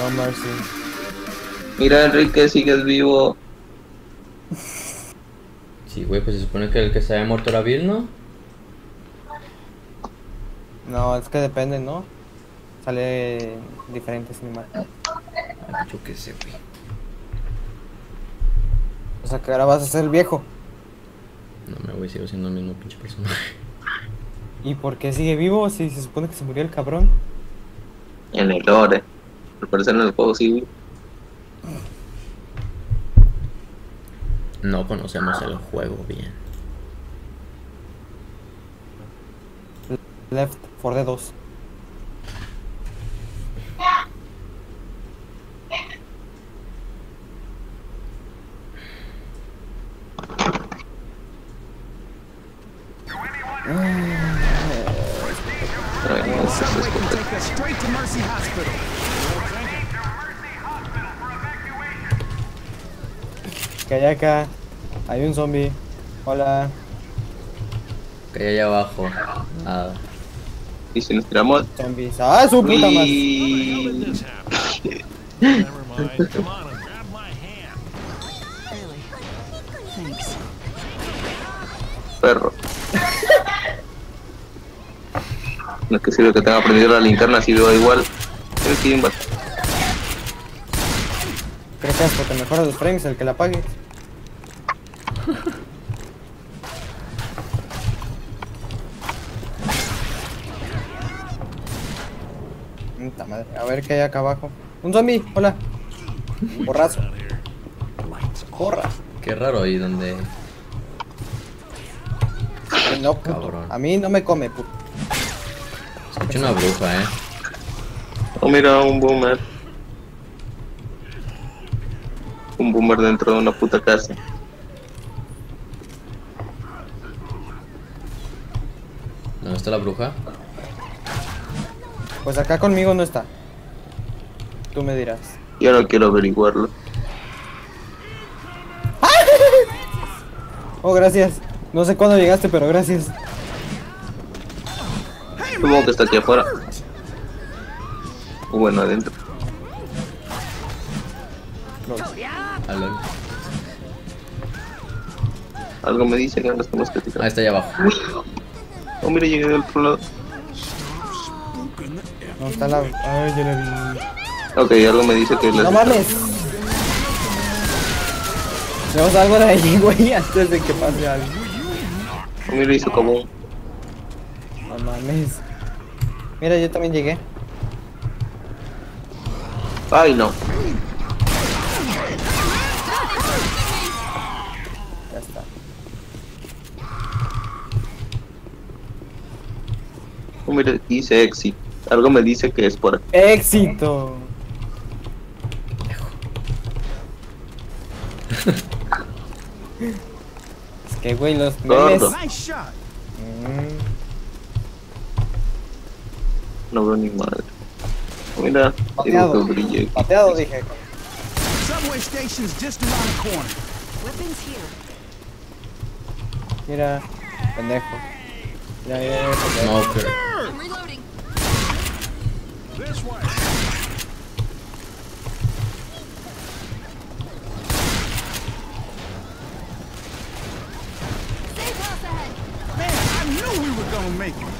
No mercy. Mira, Enrique, sigues vivo. Sí, güey, pues se supone que el que se había muerto era Bill, ¿no? No, es que depende, ¿no? Sale diferentes animales. Ah, yo qué sé, güey. O sea que ahora vas a ser el viejo. No me voy, sigo siendo el mismo pinche personaje. ¿Y por qué sigue vivo si se supone que se murió el cabrón? En el lore. Al parecer en el juego sí. No conocemos el juego bien. Left 4 Dead 2. Ay, no sé, Subway can take us straight to Mercy Hospital. Que hay acá. Hay un zombie. Hola. Que hay allá abajo. Nada. Y si nos tiramos. Zombies. ¡Ah, su puta madre! Uy. Never mind. Come on and grab my hand. Really? Thanks. Perro. No es que sirve que tenga prendido la linterna, si veo igual. Tienes que ir en base. Creo que es porque mejora los frames el que la apague. Puta madre. A ver qué hay acá abajo. Un zombie. Hola. Porrazo. Porra. Qué raro ahí donde. No, puto. Cabrón. A mí no me come, puto. Escucho una bruja, Oh, mira, un boomer. Un boomer dentro de una puta casa. ¿Dónde está la bruja? Pues acá conmigo no está. Tú me dirás. Yo no quiero averiguarlo. Oh, gracias. No sé cuándo llegaste, pero gracias. Supongo que está aquí afuera. O bueno, adentro. Aló. Algo me dice que ahora estamos platicando. Ah, está allá abajo. Oh, mira, llegué del otro lado. No está la. Ay, yo la vi. Ok, algo me dice que ¡No mames! Llevamos algo de ahí, güey, antes de que pase algo. Oh, mira, hizo como un... No mames. Mira, yo también llegué. Ay, no. Ya está. Oh, mira, dice exit. Algo me dice que es por aquí. ¡Éxito! Es que, güey, los memes. Gordo. Nice shot. Mm, No veo ni madre. Oh, mira, Pateado. digo que brille. Pateado, dije. Subway station's just around the corner. Weapons here. Mira, pendejo. Ya, pendejo. No, pero. I'm reloading. This way. Safe house ahead. Man, I knew we were gonna make it.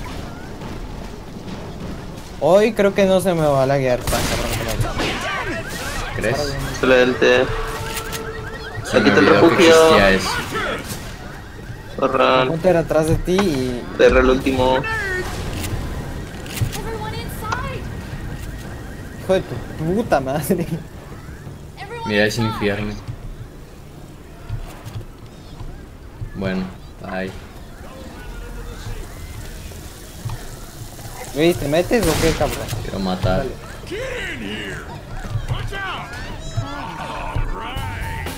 Hoy creo que no se me va a laguear tan cabrón como ayer. ¿Crees? Excelente. Se Aquí me está el olvidó que refugio. existía eso. Corran. Hunter atrás de ti y. Perra el último. Everyone inside. Hijo de tu puta madre. Everyone Mira ese inside. infierno. Bueno, bye. Güey, ¿te metes o qué, cabrón? Quiero matar. Dale. Get in here. Watch out. All right.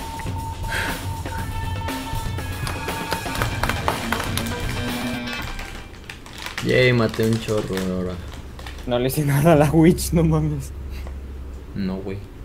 Yay, maté un chorro ahora. No le hice nada a la witch, no mames. No, güey.